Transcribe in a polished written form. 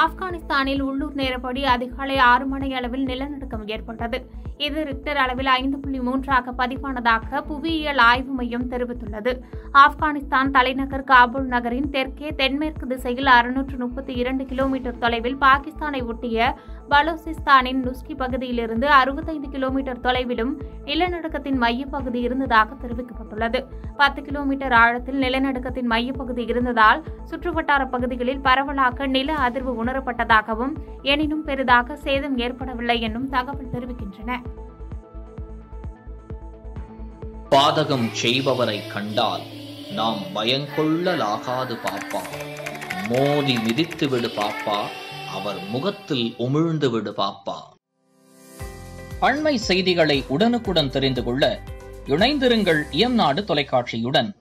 ஆப்கானிஸ்தானில் உள்ளூர் நேரப்படி அதிகாலை 6 மணி அளவில் நிலநடுக்கம் ஏற்பட்டது. இது ரிக்டர் அளவில் 5.3 பதிவானதாக புவியியல் ஆய்வு மையம் தெரிவித்துள்ளது. ஆப்கானிஸ்தான் தலைநகர் காபூல் நகரின் தெற்கே தென்மேற்கு திசையில் 632 கிலோமீட்டர் தொலைவில் பாகிஸ்தானை ஒட்டிய பலூசிஸ்தானின் நுஸ்கி பகுதியிலிருந்து 65 கிலோமீட்டர் தொலைவிலும் நிலநடுக்கத்தின் மையப்பகுதி இருந்ததாக தெரிவிக்கப்பட்டுள்ளது. 10 கிலோமீட்டர் ஆழத்தில் நிலநடுக்கத்தின் மையப்பகுதி இருந்ததால் சுற்றுவட்டார பகுதிகளில் பரவலாக நில அதிர்வு உணரப்பட்டதாகவும், எனினும் பெரிதாக சேதம் ஏற்படவில்லை என்னும் தகவல் தெரிவிக்கின்றன. பாதகம் செய்பவரை கண்டால் நாம் பயங்கொள்ளலாகாது பாப்பா, மோதி மிதித்து விடு பாப்பா, அவர் முகத்தில் உமிழ்ந்து விடு பாப்பா. அண்மை செய்திகளை உடனுக்குடன் தெரிந்து கொள்ள இணைந்திருங்கள் NADU தொலைக்காட்சியுடன்.